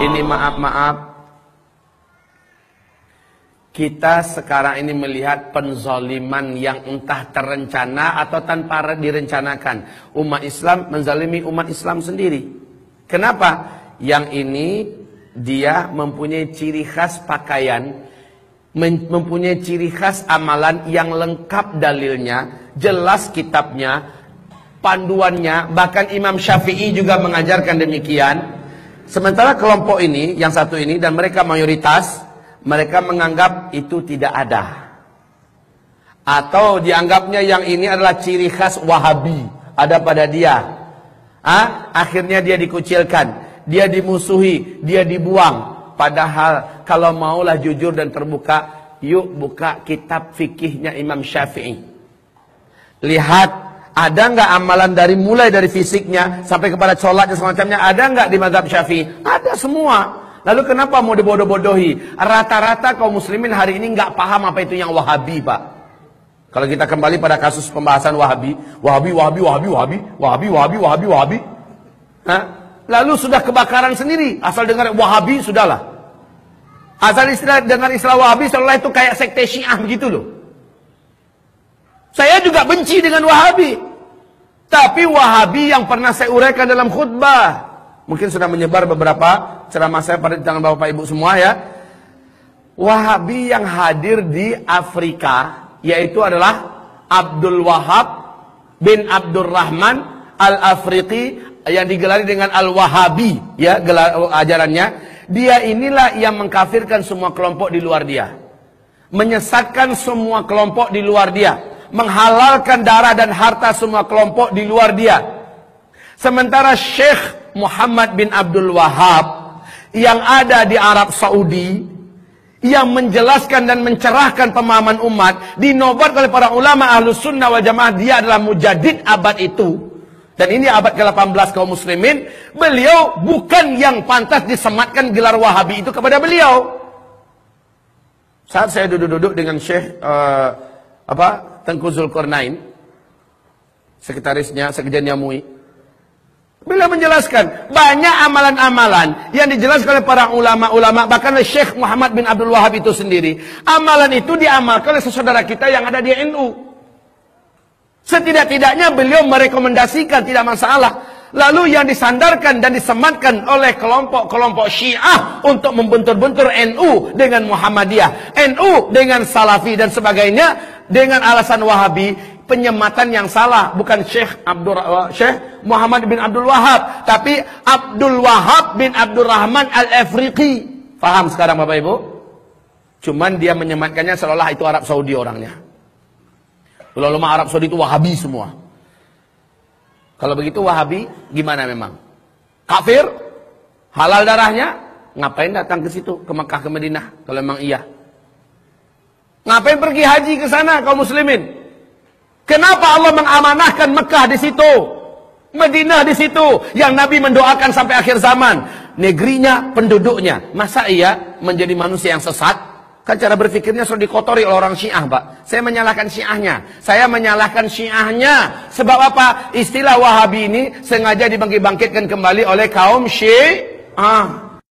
Ini maaf-maaf, kita sekarang ini melihat penzaliman yang entah terencana atau tanpa direncanakan. Umat Islam menzalimi umat Islam sendiri. Kenapa? Yang ini dia mempunyai ciri khas pakaian, mempunyai ciri khas amalan yang lengkap dalilnya, jelas kitabnya, panduannya, bahkan Imam Syafi'i juga mengajarkan demikian. Sementara kelompok ini, yang satu ini, dan mereka mayoritas, mereka menganggap itu tidak ada. Atau dianggapnya yang ini adalah ciri khas Wahabi, ada pada dia. Akhirnya dia dikucilkan, dia dimusuhi, dia dibuang. Padahal kalau maulah jujur dan terbuka, yuk buka kitab fikihnya Imam Syafi'i. Lihat, ada nggak amalan mulai dari fisiknya sampai kepada sholat dan semacamnya, ada nggak di mazhab Syafi'i? Ada semua. Lalu kenapa mau dibodoh-bodohi? Rata-rata kaum muslimin hari ini nggak paham apa itu yang Wahabi, Pak. Kalau kita kembali pada kasus pembahasan Wahabi. Lalu sudah kebakaran sendiri. Asal dengar Wahabi, sudahlah. Asal dengar istilah Wahabi, seolah itu kayak sekte Syiah begitu loh. Saya juga benci dengan Wahabi. Tapi Wahabi yang pernah saya uraikan dalam khutbah, mungkin sudah menyebar beberapa ceramah saya pada tangan Bapak Ibu semua ya. Wahabi yang hadir di Afrika, yaitu adalah Abdul Wahab bin Abdurrahman Al-Afriqi, yang digelari dengan Al-Wahabi, ya, ajarannya. Dia inilah yang mengkafirkan semua kelompok di luar dia, menyesatkan semua kelompok di luar dia, menghalalkan darah dan harta semua kelompok di luar dia. Sementara Syekh Muhammad bin Abdul Wahab yang ada di Arab Saudi, yang menjelaskan dan mencerahkan pemahaman umat, dinobatkan oleh para ulama Ahlus Sunnah wal Jamaah, dia adalah mujaddid abad itu. Dan ini abad ke-18 kaum muslimin. Beliau bukan yang pantas disematkan gelar Wahabi itu kepada beliau. Saat saya duduk-duduk dengan Syekh Tengku Zulkarnain, sekretarisnya, sekjennya MUI, beliau menjelaskan banyak amalan-amalan yang dijelaskan oleh para ulama-ulama, bahkan oleh Syekh Muhammad bin Abdul Wahab itu sendiri. Amalan itu diamalkan oleh saudara kita yang ada di NU. Setidak-tidaknya beliau merekomendasikan, tidak masalah. Lalu yang disandarkan dan disematkan oleh kelompok-kelompok Syiah untuk membentur-bentur NU dengan Muhammadiyah, NU dengan Salafi dan sebagainya, dengan alasan Wahabi, penyematan yang salah. Bukan Syekh Muhammad bin Abdul Wahab, tapi Abdul Wahab bin Abdurrahman Al-Afriqi. Paham sekarang Bapak Ibu? Cuman dia menyematkannya seolah itu Arab Saudi orangnya. Ulama Arab Saudi itu Wahabi semua. Kalau begitu Wahabi gimana memang? Kafir? Halal darahnya? Ngapain datang ke situ, ke Mekah, ke Madinah? Kalau memang iya. Ngapain pergi haji ke sana kaum muslimin? Kenapa Allah mengamanahkan Mekah di situ, Madinah di situ, yang Nabi mendoakan sampai akhir zaman, negerinya, penduduknya? Masa iya menjadi manusia yang sesat? Kan cara berpikirnya sudah dikotori oleh orang Syiah, Pak. Saya menyalahkan Syiahnya. Saya menyalahkan Syiahnya. Sebab apa? Istilah Wahabi ini sengaja dibangkit-bangkitkan kembali oleh kaum Syiah.